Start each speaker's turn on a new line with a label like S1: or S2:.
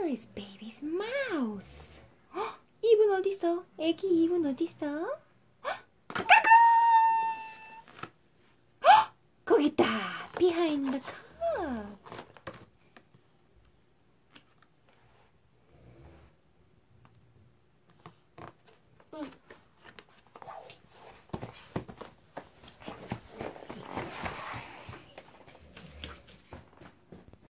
S1: Where is baby's mouth? 입은 어딨어? 애기 입은 어딨어? 까꿍! 거기 있다. Behind the car.